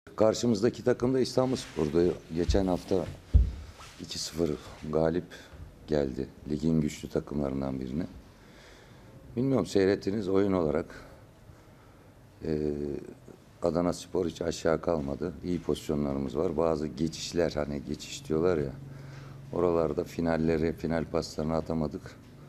Karşımızdaki takım da İstanbulspor'da. Geçen hafta 2-0 galip geldi. Ligin güçlü takımlarından birine. Bilmiyorum, seyrettiğiniz oyun olarak Adanaspor hiç aşağı kalmadı. İyi pozisyonlarımız var. Bazı geçişler, hani geçiş diyorlar ya, oralarda final paslarını atamadık.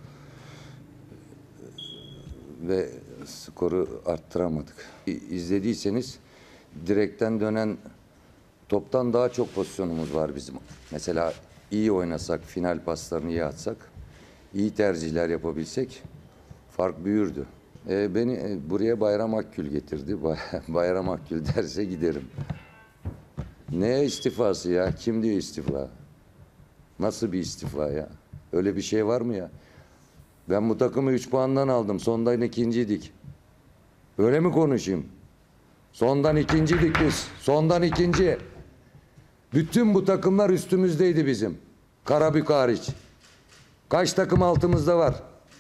Ve skoru arttıramadık. İzlediyseniz direkten dönen toptan daha çok pozisyonumuz var bizim. Mesela iyi oynasak, final paslarını iyi atsak, iyi tercihler yapabilsek fark büyürdü. Beni buraya Bayram Akgül getirdi. Bayram Akgül derse giderim. Ne istifası ya? Kim diyor istifa? Nasıl bir istifa ya? Öyle bir şey var mı ya? Ben bu takımı 3 puandan aldım. Sondan ikinciydik. Öyle mi konuşayım? Sondan ikinciydik biz. Sondan ikinci. Bütün bu takımlar üstümüzdeydi bizim. Karabük hariç. Kaç takım altımızda var?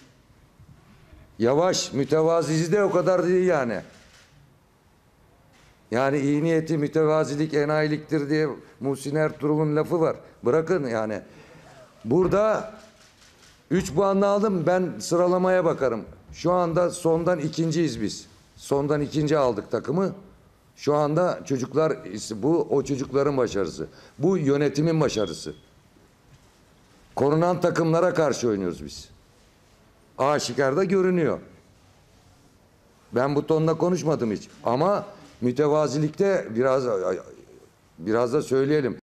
Yavaş, mütevazizi de o kadar değil yani. Yani iyi niyeti mütevazilik enayiliktir diye Muhsin Ertuğrul'un lafı var. Bırakın yani. Burada 3 puanla aldım, ben sıralamaya bakarım. Şu anda sondan ikinciyiz biz. Sondan ikinci aldık takımı. Şu anda çocuklar, bu o çocukların başarısı. Bu yönetimin başarısı. Korunan takımlara karşı oynuyoruz biz. Aşikar da görünüyor. Ben bu tonla konuşmadım hiç. Ama mütevazilikte biraz da söyleyelim.